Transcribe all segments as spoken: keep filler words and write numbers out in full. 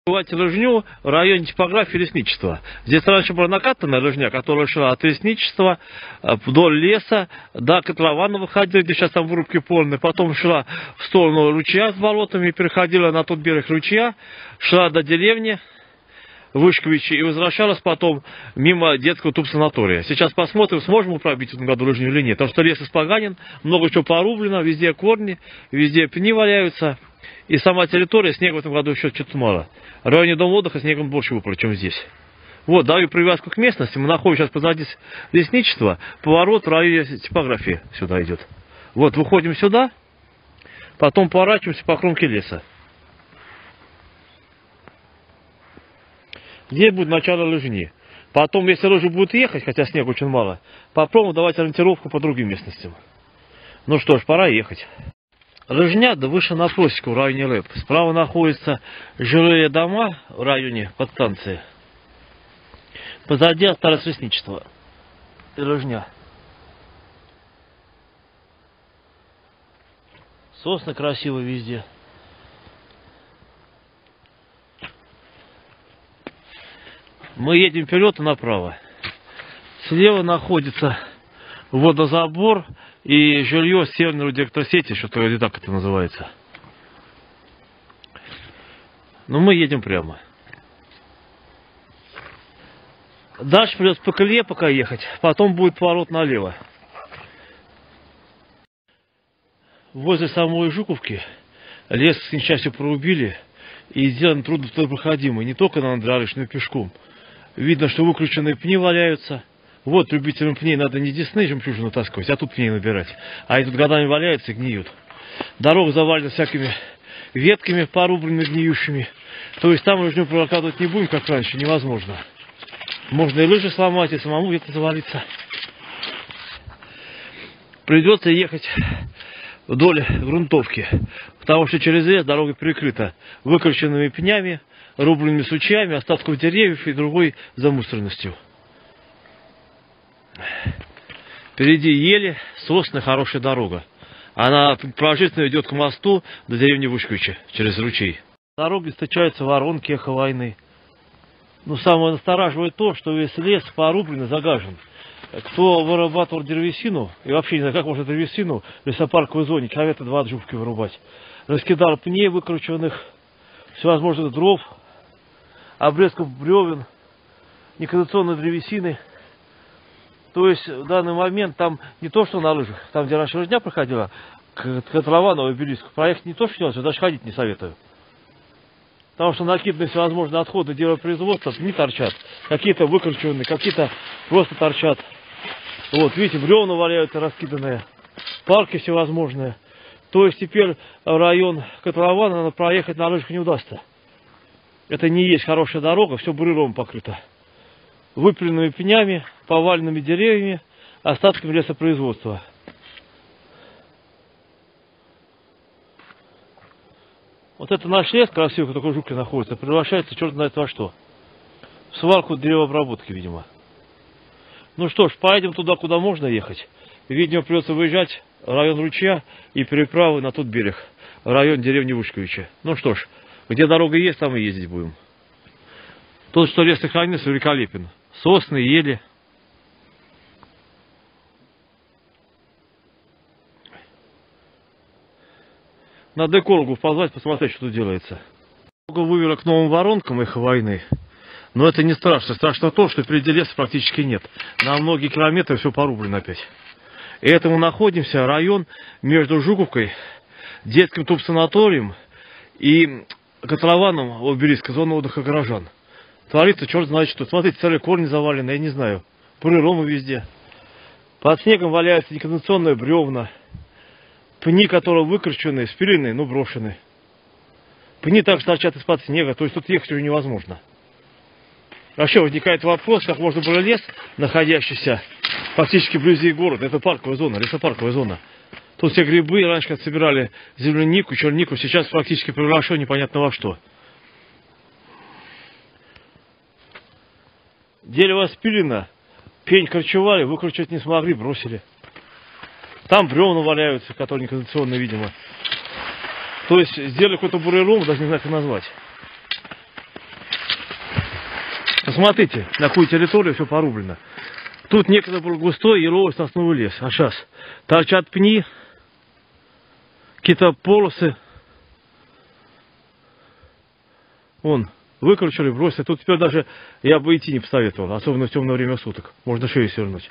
Лыжню в районе типографии лесничества. Здесь раньше была накатанная лыжня, которая шла от лесничества вдоль леса до котлована выходила, где сейчас там вырубки полные. Потом шла в сторону ручья с болотами, переходила на тот берег ручья, шла до деревни Вышковичи и возвращалась потом мимо детского тубсанатория. Сейчас посмотрим, сможем мы пробить в этом году лыжню или нет. Потому что лес испоганен, много чего порублено, везде корни, везде пни валяются. И сама территория, снега в этом году еще что-то мало. В районе дома отдыха снегом больше выпало, чем здесь. Вот, даю привязку к местности. Мы находимся сейчас позади лесничества. Поворот в районе типографии сюда идет. Вот, выходим сюда, потом поворачиваемся по кромке леса. Здесь будет начало лыжни. Потом, если лыжи будут ехать, хотя снега очень мало, попробуем давать ориентировку по другим местностям. Ну что ж, пора ехать. Лыжня да выше на просеку в районе РЭП. Справа находятся жилые дома в районе подстанции. Позади осталось лесничество и лыжня. Сосны красивые везде. Мы едем вперед и направо. Слева находится водозабор и жилье северной электросети, что-то вроде так это называется. Но мы едем прямо. Дальше придется по колее пока ехать, потом будет поворот налево. Возле самой Жуковки лес к несчастью прорубили и сделан труднопроходимый, не только на Андрарыш, но и пешком. Видно, что выкрученные пни валяются. Вот любителям пней надо не десны жемчужину таскивать, а тут пней набирать. А они тут годами валяются и гниют. Дорога завалена всякими ветками порубленными, гниющими. То есть там лыжню прокладывать не будем, как раньше, невозможно. Можно и лыжи сломать, и самому где-то завалиться. Придется ехать вдоль грунтовки, потому что через лес дорога перекрыта выкрученными пнями, рубленными сучьями, остатков деревьев и другой замусоренностью. Впереди ели, сосны, хорошая дорога. Она положительно идет к мосту до деревни Вышковичи через ручей. На дороге встречаются воронки, эхо войны. Но самое настораживает то, что весь лес порублен и загажен. Кто вырабатывал древесину, и вообще не знаю, как можно древесину в лесопарковой зоне, километра два от Жуковки вырубать, раскидал пней выкрученных, всевозможных дров, обрезков бревен, некондиционной древесины. То есть в данный момент там не то, что на лыжах, там, где раньше лыжня проходила, к котловану, обелиску, проехать не то, что делать, даже ходить не советую. Потому что накиданы всевозможные отходы делопроизводства, не торчат. Какие-то выкрученные, какие-то просто торчат. Вот, видите, бревна валяются раскиданные, парки всевозможные. То есть теперь район котлована проехать на лыжах не удастся. Это не есть хорошая дорога, все бурелом покрыто. Выпиленными пнями, поваленными деревьями, остатками лесопроизводства. Вот это наш лес красивый, который в Жуковке находится, превращается черт знает во что. В свалку деревообработки, видимо. Ну что ж, поедем туда, куда можно ехать. Видимо, придется выезжать в район ручья и переправы на тот берег, в район деревни Вышковичи. Ну что ж, где дорога есть, там и ездить будем. Тот, что лес сохранился, великолепен. Сосны, ели. Надо экологов позвать, посмотреть, что тут делается. Вывела к новым воронкам эхо войны. Но это не страшно. Страшно то, что впереди леса практически нет. На многие километры все порублено опять. И это мы находимся, район между Жуковкой, детским тубсанаторием и котлованом Обелиска, зона отдыха горожан. Творится черт знает что. Смотрите, целые корни завалены, я не знаю. Буреломы везде. Под снегом валяются некондиционные бревна. Пни, которые выкручены, спилены, но брошены. Пни также торчат из-под снега, то есть тут ехать уже невозможно. Вообще возникает вопрос, как можно было лес, находящийся практически вблизи города, это парковая зона, лесопарковая зона. Тут все грибы, раньше как собирали землянику, чернику, сейчас практически превращено непонятно во что. Дерево спилено, пень корчевали, выкручивать не смогли, бросили. Там бревна валяются, которые некондиционные, видимо. То есть сделали какой-то бурелом, даже не знаю, как назвать. Посмотрите, на какую территорию все порублено. Тут некогда был густой еловый сосновый лес. А сейчас торчат пни, какие-то полосы. Вон, выкручивали, бросили. Тут теперь даже я бы идти не посоветовал, особенно в темное время суток. Можно шею свернуть.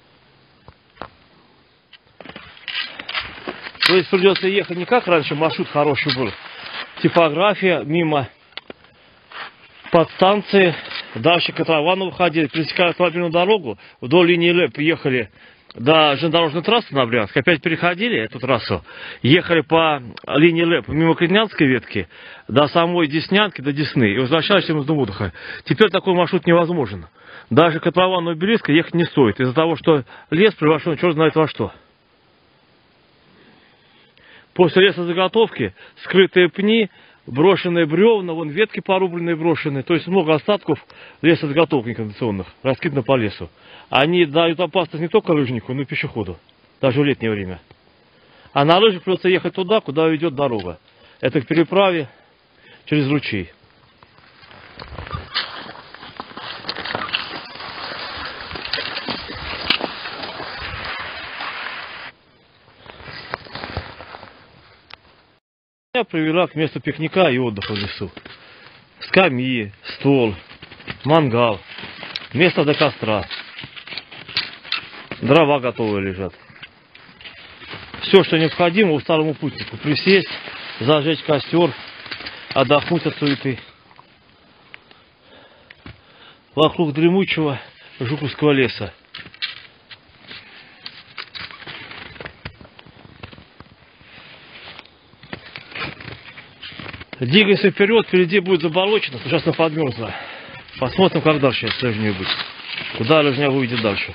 То есть придется ехать не как раньше, маршрут хороший был. Типография, мимо подстанции, дальше к Котловану выходили, пересекали автомобильную дорогу, вдоль линии Л приехали до железнодорожной трассы на Брянск, опять переходили эту трассу, ехали по линии Л мимо Креднянской ветки до самой Деснянки, до Десны, и возвращались из Думудыха. Теперь такой маршрут невозможен. Даже к Котловану и Белиска ехать не стоит, из-за того, что лес превращен черт знает во что. После лесозаготовки скрытые пни, брошенные бревна, вон ветки порубленные, брошенные. То есть много остатков лесозаготовок некондиционных, раскидано по лесу. Они дают опасность не только лыжнику, но и пешеходу. Даже в летнее время. А на лыжах придется ехать туда, куда ведет дорога. Это к переправе через ручей. Меня привела к месту пикника и отдыха в лесу. Скамьи, стол, мангал, место для костра. Дрова готовые лежат. Все, что необходимо старому путнику. Присесть, зажечь костер, отдохнуть от суеты. Вокруг дремучего жуковского леса. Двигайся вперед, впереди будет заболочено, ужасно подмерзло. Посмотрим, как дальше с лыжней быть. Куда лыжня выйдет дальше.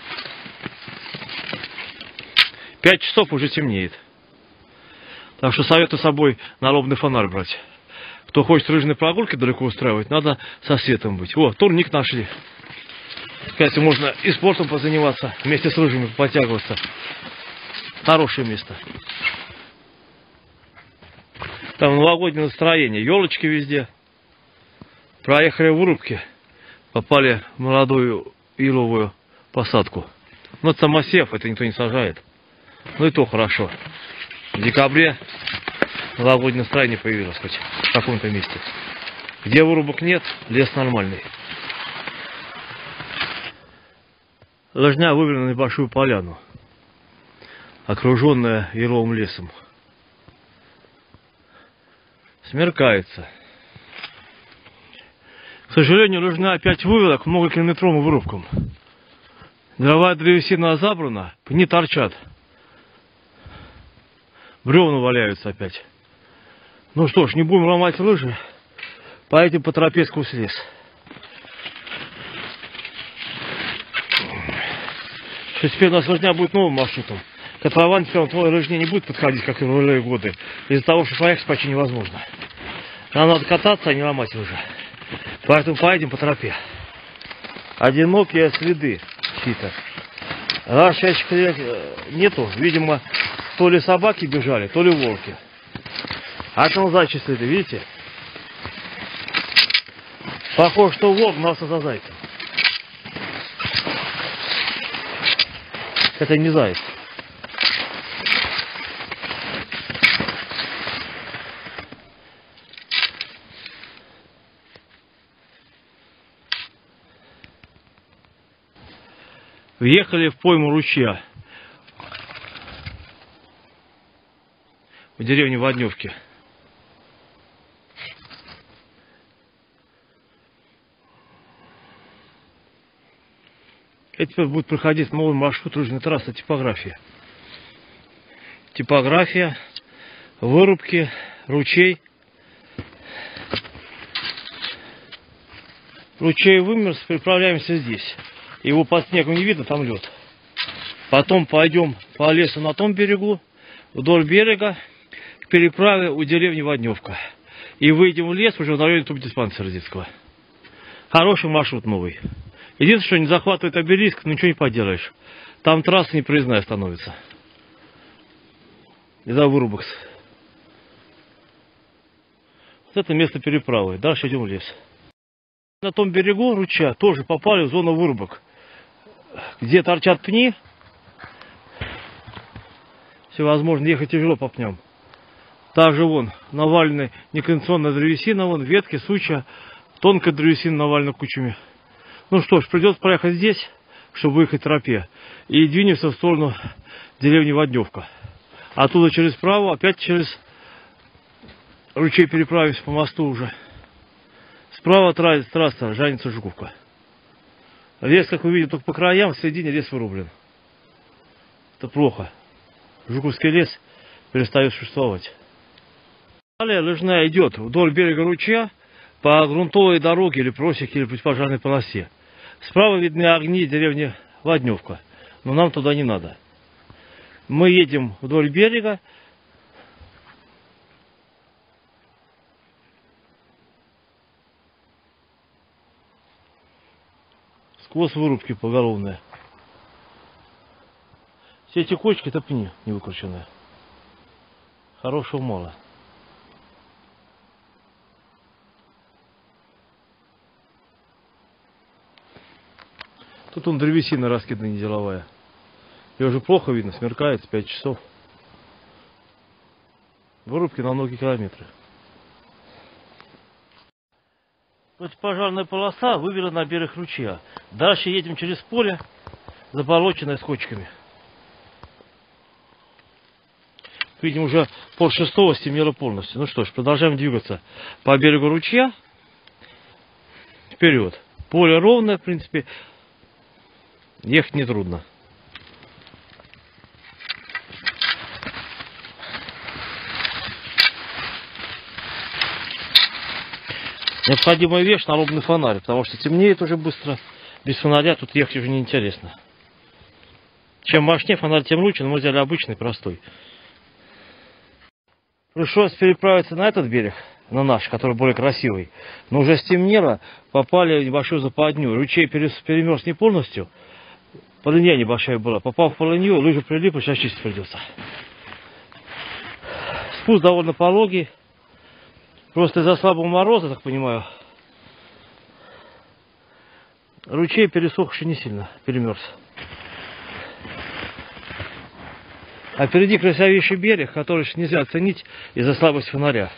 Пять часов уже темнеет. Так что советую с собой налобный фонарь брать. Кто хочет лыжные прогулки далеко устраивать, надо со светом быть. О, турник нашли. Кстати, можно и спортом позаниматься, вместе с лыжами подтягиваться. Хорошее место. Там новогоднее настроение, елочки везде. Проехали в вырубке, попали в молодую иловую посадку. Но это самосев, это никто не сажает. Ну и то хорошо. В декабре новогоднее настроение появилось хоть в каком-то месте. Где вырубок нет, лес нормальный. Лыжня вывели на небольшую поляну, окруженная еловым лесом. Смеркается. К сожалению, лыжня опять вывела к многокилометровым вырубкам. Дровая древесина забрана, пни торчат. Бревна валяются опять. Ну что ж, не будем ломать лыжи. Поедем по тропе сквозь лес. Что теперь у нас лыжня будет новым маршрутом. Котлован теперь твой лыжне не будет подходить, как и в нулевые годы. Из-за того, что проехать почти невозможно. Нам надо кататься, а не ломать лыжи. Поэтому поедем по тропе. Одинокие следы чьи-то. Ращащих нету. Видимо, то ли собаки бежали, то ли волки. А там зайчи следы, видите? Похоже, что волк гнался за зайцем. Это не заяц. Въехали в пойму ручья в деревне Водневки. Это теперь будет проходить новый маршрут лыжной трассы типография. Типография, вырубки, ручей. Ручей вымерз, переправляемся здесь. Его под снегом не видно, там лед. Потом пойдем по лесу на том берегу, вдоль берега, к переправе у деревни Водневка. И выйдем в лес уже в районе тубдиспансера детского. Хороший маршрут новый. Единственное, что не захватывает обелиск, но ничего не поделаешь. Там трасса непроездная становится. Из-за вырубок. Вот это место переправы. Дальше идем в лес. На том берегу ручья тоже попали в зону вырубок, где торчат пни. Всевозможно, ехать тяжело по пням. Также вон навалены некондиционная древесина, вон ветки, сучья, тонкая древесина навалена кучами. Ну что ж, придется проехать здесь, чтобы выехать в тропе. И двинемся в сторону деревни Водневка. Оттуда через право, опять через ручей переправимся по мосту уже. Справа трасса Жанница-Жуковка. Лес, как вы видите, только по краям, в середине лес вырублен. Это плохо. Жуковский лес перестает существовать. Далее лыжная идет вдоль берега ручья по грунтовой дороге или просеке, или пожарной полосе. Справа видны огни деревни Водневка, но нам туда не надо. Мы едем вдоль берега. Сквозь вырубки поголовные. Все эти кочки это пни не выкрученные. Хорошего мало. Тут он древесина раскидана неделовая. Ее уже плохо видно, смеркается, пять часов. Вырубки на многие километры. Пожарная полоса вывела на берег ручья. Дальше едем через поле, заболоченное с кочками. Видим, уже пол шестого стемнело полностью. Ну что ж, продолжаем двигаться по берегу ручья. Вперед. Поле ровное, в принципе. Ехать нетрудно. Необходимая вещь — налобный фонарь, потому что темнеет уже быстро. Без фонаря тут ехать уже неинтересно. Чем мощнее фонарь, тем лучше, но мы взяли обычный, простой. Пришлось переправиться на этот берег, на наш, который более красивый. Но уже стемнело, попали в небольшую западню. Ручей перемерз не полностью. Полынья небольшая была. Попав в полынью, лыжи прилипли, сейчас чистить придется. Спуск довольно пологий. Просто из-за слабого мороза, так понимаю, ручей пересох еще не сильно, перемерз. А впереди красивейший берег, который нельзя оценить из-за слабости фонаря.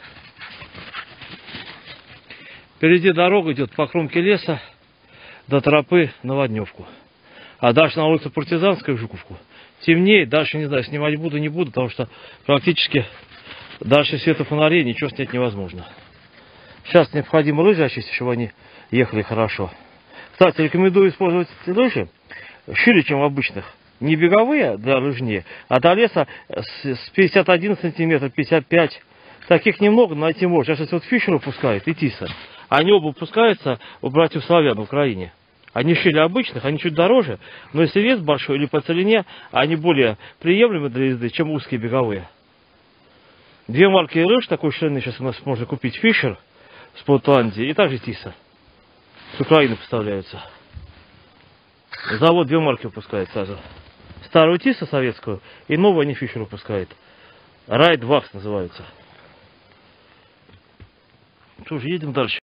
Впереди дорога идет по кромке леса до тропы на Водневку. А дальше на улицу Партизанская в Жуковку. Темнеет, дальше не знаю, снимать буду, не буду, потому что практически дальше света фонарей ничего снять невозможно. Сейчас необходимо лыжи очистить, чтобы они ехали хорошо. Кстати, рекомендую использовать лыжи шире, чем в обычных. Не беговые для лыжни, а до леса с пятьдесят один сантиметр, пятьдесят пять. Таких немного, но найти можно. Сейчас вот Фишер выпускает и Тиса. Они оба выпускаются у братьев славян в Украине. Они шире обычных, они чуть дороже, но если вес большой или по целине, они более приемлемы для езды, чем узкие беговые. Две марки лыж такой ширины сейчас у нас можно купить. Фишер с Портландии и также Тиса. С Украины поставляются. Завод две марки выпускает сразу. Старую Тису советскую и новую они Фишер выпускает. Райд Вакс называется. Что же, едем дальше.